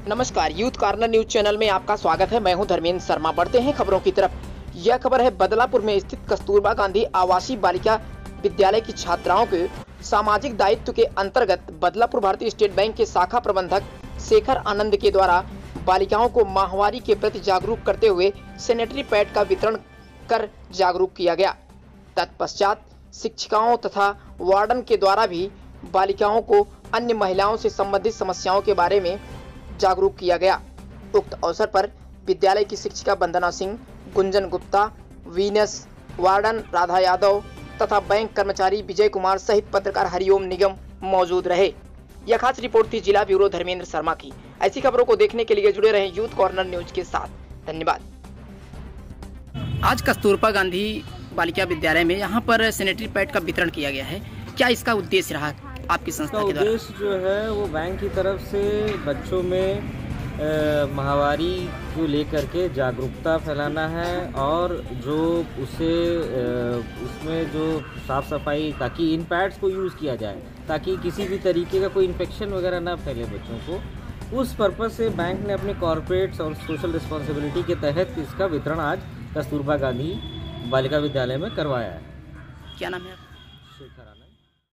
नमस्कार, youth corner news channel में आपका स्वागत है। मैं हूं धर्मेंद्र शर्मा। बढ़ते हैं खबरों की तरफ। यह खबर है बदलापुर में स्थित कस्तूरबा गांधी आवासीय बालिका विद्यालय की छात्राओं के सामाजिक दायित्व के अंतर्गत बदलापुर भारतीय स्टेट बैंक के शाखा प्रबंधक शेखर आनंद के द्वारा बालिकाओं को माहवारी के प्रति जागरूक करते हुए सैनिटरी पैड का वितरण कर जागरूक किया गया। तत्पश्चात शिक्षिकाओं तथा वार्डन के द्वारा भी बालिकाओं को अन्य महिलाओं से संबंधित समस्याओं के बारे में जागरूक किया गया। उक्त अवसर पर विद्यालय की शिक्षिका वंदना सिंह, गुंजन गुप्ता, वीनस, वार्डन राधा यादव तथा बैंक कर्मचारी विजय कुमार सहित पत्रकार हरिओम निगम मौजूद रहे। यह खास रिपोर्ट थी जिला ब्यूरो धर्मेंद्र शर्मा की। ऐसी खबरों को देखने के लिए जुड़े रहें यूथ कॉर्नर न्यूज के साथ। धन्यवाद। आज कस्तूरबा गांधी बालिका विद्यालय में यहाँ पर सैनिटरी पैड का वितरण किया गया है। क्या इसका उद्देश्य रहा आपकी संस्था के द्वारा? उद्देश्य जो है वो बैंक की तरफ से बच्चों में माहवारी को लेकर के जागरूकता फैलाना है और जो उसमें जो साफ़ सफाई, ताकि इन पैड्स को यूज़ किया जाए ताकि किसी भी तरीके का कोई इन्फेक्शन वगैरह ना फैले बच्चों को। उस पर्पज़ से बैंक ने अपने कॉर्पोरेट्स और सोशल रिस्पॉन्सिबिलिटी के तहत इसका वितरण आज कस्तूरबा गांधी बालिका विद्यालय में करवाया है। क्या नाम है आपका? शेखर आनंद।